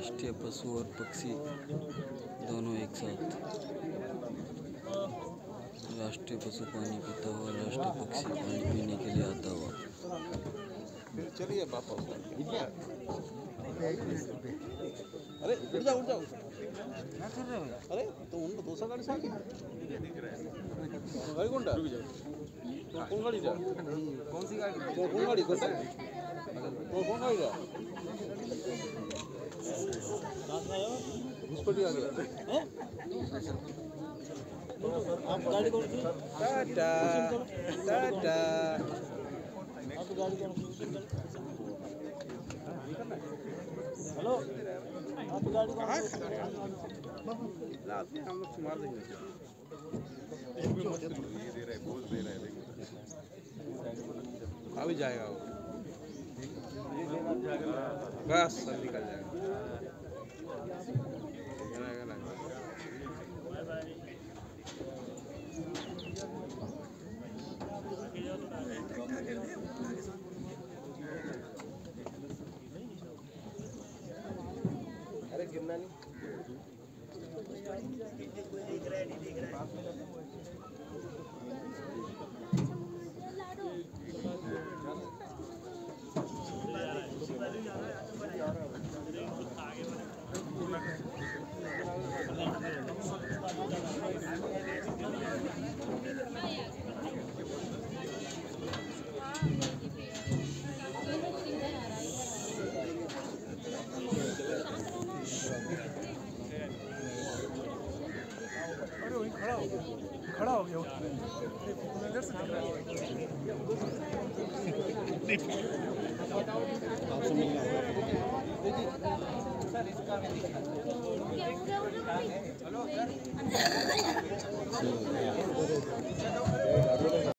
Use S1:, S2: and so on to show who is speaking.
S1: राष्ट्रीय पशु और पक्षी दोनों एक साथ। राष्ट्रीय पशु पानी पीता हुआ, राष्ट्रीय पक्षी पानी पीने के लिए आता हुआ।
S2: चलिए वापस। अरे उठ जाओ उठ जाओ। अरे तो उनको दूसरा गाड़ी साथ गाड़ी कौन सा? कौन गाड़ी जा? कौन सी गाड़ी? कौन गाड़ी कौन सा? कौन गाड़ी जा? घुसपट्टी आ गया।
S3: आप गाड़ी कौन सी?
S2: टाटा टाटा।
S3: आप गाड़ी कौन सी? हेलो आप गाड़ी कहाँ
S2: हम लोग मार देंगे। अभी जाएगा वो बस सब निकल जाएगा। अरे गिरना नहीं।
S4: अरे वही खड़ा हो गया इधर से दिख रहा है।
S2: आपसे मिलना
S5: हेलो सर।